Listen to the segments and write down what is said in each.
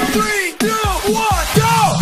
3, 2, 1, go!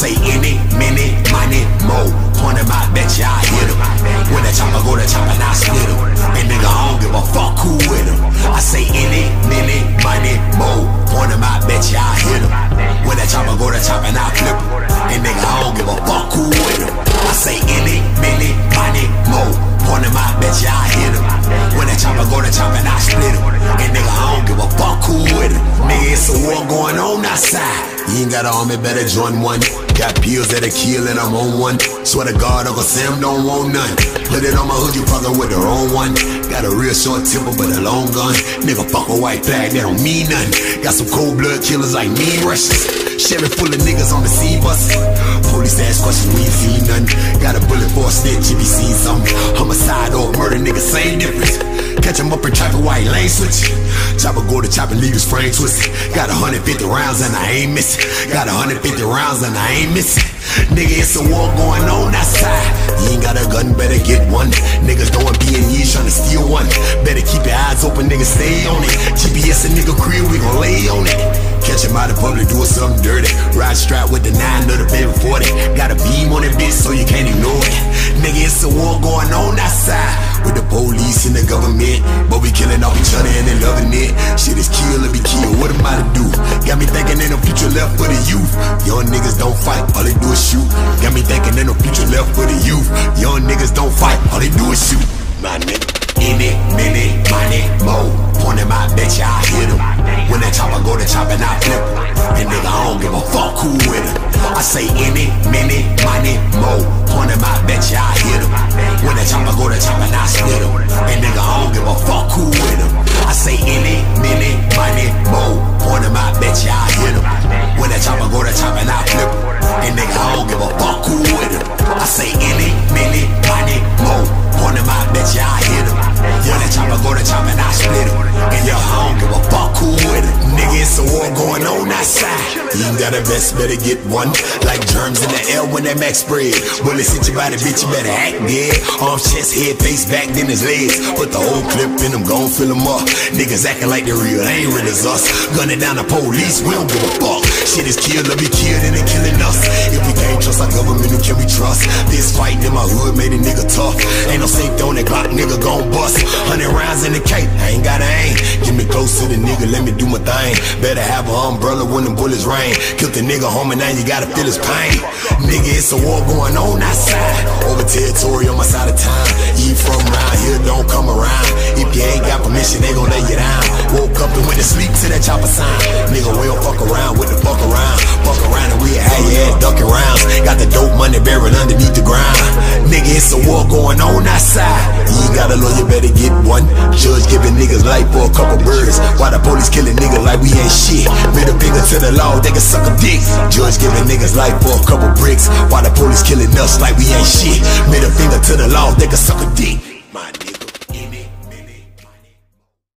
say any, many, money, mo. Point him out, bet ya I hit him. When the chopper go to chopper, I split him. And nigga, I don't give a fuck who with him. I say any, many, money, mo. Point him out, bet ya I hit him. When the chopper go to chopper, I flip him. And nigga, I don't give a fuck who with him. I say any, many, money, mo. Point him out, bet ya I hit him. When the chopper go to chopper, I split him. And nigga, I don't give a fuck who with him. Nigga, it's a war going on outside. You ain't got an army, better join one. Got pills that'll kill and I'm on one. Swear to God, Uncle Sam don't want none. Put it on my hood, you fucking with the wrong one. Got a real short temper, but a long gun. Nigga, fuck a white flag, that don't mean nothing. Got some cold blood killers like mean Russians. Chevy full of niggas on the C-bus. Police ask questions, we ain't seen nothing. Got a bullet for a snitch if you seen something. Homicide or murder, nigga, same difference. Catch him up in traffic, white lane switch. Chopper go to chopper, leave his frame twisted. Got 150 rounds and I ain't missing. Got 150 rounds and I ain't missing. Nigga, it's a war going on outside. You ain't got a gun, better get one. Niggas throwing B&E's trying to steal one. Better keep your eyes open, nigga, stay on it. GPS a nigga crib, we gon' lay on it. Catch him out in public doing something dirty. Ride strap with the 9 of the baby 40. Got a beam on it, bitch, so you can't ignore it. Nigga, it's a war going on outside. With the police and the government, but we killing off each other and they loving it. Shit is kill or be killed, what am I to do? Got me thinking ain't no future left for the youth. Young niggas don't fight, all they do is shoot. Got me thinking ain't no future left for the youth. Young niggas don't fight, all they do is shoot. My nigga, any, many, money, mo. Point him out, bet ya I hit him. When that chopper go to chopper, I flip him. And nigga, I don't give a fuck who with him. I say any, many, money, mo. Point him out, bet ya I hit him. When that chopper go to chopper, I split him. And nigga, I don't give a fuck who with him. I say any, many, money, mo. Point him out, bet ya I hit him. When that chopper go to chopper, I flip him. And nigga, I don't give a fuck who with him. I say any, many, money, mo. Point him out, bet ya I hit him. When that chopper go to chopper, I split him. And yo, I don't give a fuck who with him. Nigga, it's a war going on outside. You ain't got a vest, better get one. Like germs in the air when that max spread. Bullets hit your body, bitch, you better act dead. Arms, chest, head, face, back, then his legs. Put the whole clip in them, gon' fill them up. Niggas acting like they real, they ain't real as us. Gunning down the police, we don't give a fuck. Shit is killed or be killed and they killing us. If we can't trust our government, who can we trust? This fight in my hood made a nigga tough. Ain't no safety on that Glock, nigga gon' bust. 100 rounds in the cape, I ain't got a aim. Get me close to the nigga, let me do my thing. Better have an umbrella when the bullets rain. Killed the nigga home and now you gotta feel his pain. Nigga, it's a war going on outside. Over territory on my side of town. You from around here, don't come around. If you ain't got permission, they gon' lay you down. Woke up and went to sleep to that chopper sign. Nigga, we don't fuck around with the fuck around. Fuck around and we had your ass ducking rounds. Got the dope money buried underneath the ground. Nigga, it's a war going on outside. You ain't got a lawyer, better get one. Judge giving niggas life for a couple birds. Why the police killing niggas like we ain't shit? Middle finger to the law, they can suck a dick. Judge giving niggas life for a couple bricks. Why the police killing us like we ain't shit? Middle finger to the law, they can suck a dick.